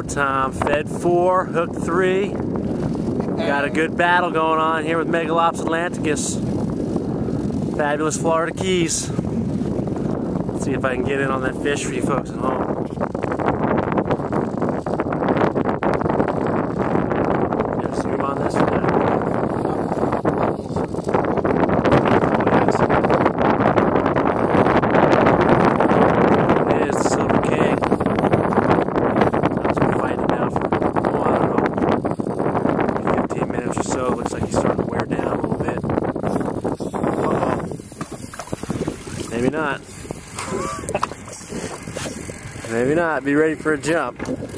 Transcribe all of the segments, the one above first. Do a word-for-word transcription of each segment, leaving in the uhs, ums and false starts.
Tom fed four, hooked three. Got a good battle going on here with Megalops Atlanticus. Fabulous Florida Keys. Let's see if I can get in on that fish for you folks at home. Gonna zoom on this one. It is the Silver King. He's been fighting now for, oh, I don't know, fifteen minutes or so. Looks like he's starting to wear down a little bit. Uh-oh. Maybe not. Maybe not. Be ready for a jump.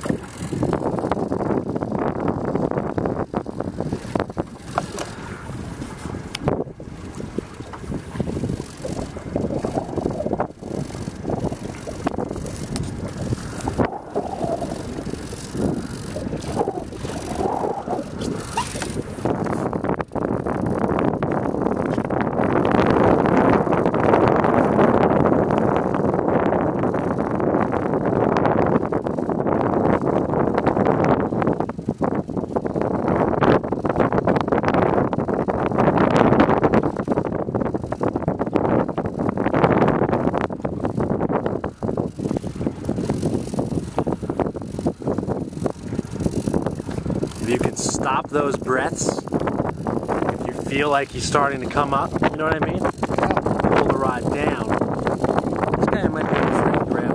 If you can stop those breaths, if you feel like he's starting to come up, you know what I mean? Pull the rod down. This guy might be able to grab.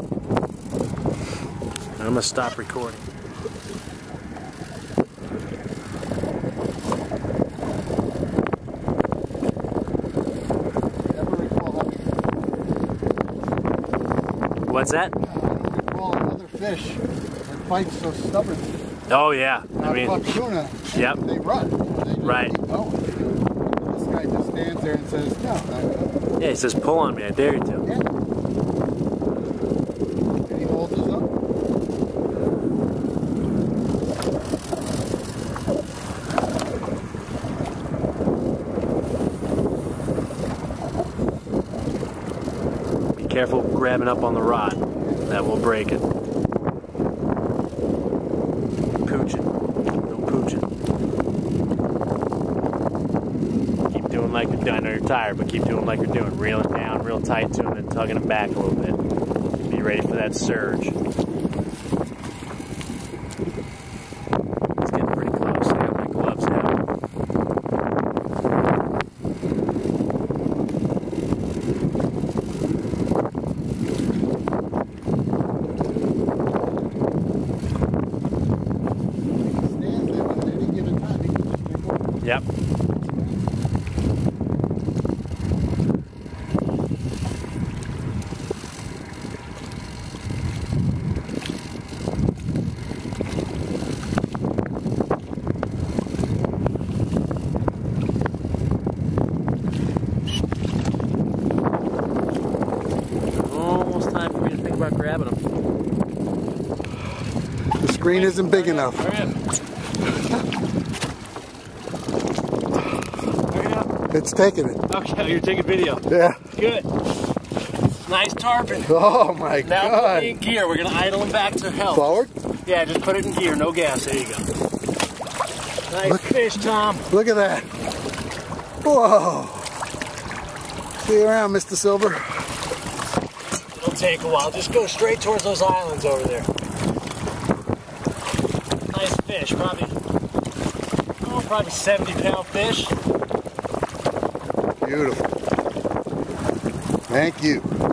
I'm going to stop recording. What's that? I don't recall another fish that fights so stubbornly. Oh yeah, I mean, tuna, yep. They run. They right. Keep going. This guy just stands there and says, "No." I, yeah, he says, "Pull on me, I dare you to." Yeah. And he holds us up. Be careful grabbing up on the rod. That will break it. Pooching. No pooching. Keep doing like you're doing. I know you're tired, but keep doing like you're doing. Reeling down real tight to him and tugging him back a little bit. Be ready for that surge. It's getting pretty close. I got my gloves now. Yep. Almost time for me to think about grabbing them. The screen isn't big enough. It's taking it. Okay, you're taking video. Yeah. Good. Nice tarpon. Oh my now God. Now put it in gear. We're going to idle him back to health. Forward? Yeah, just put it in gear. No gas. There you go. Nice Look, fish, Tom. Look at that. Whoa. See you around, Mister Silver. It'll take a while. Just go straight towards those islands over there. Nice fish. Probably, oh, probably seventy pound fish. Beautiful. Thank you.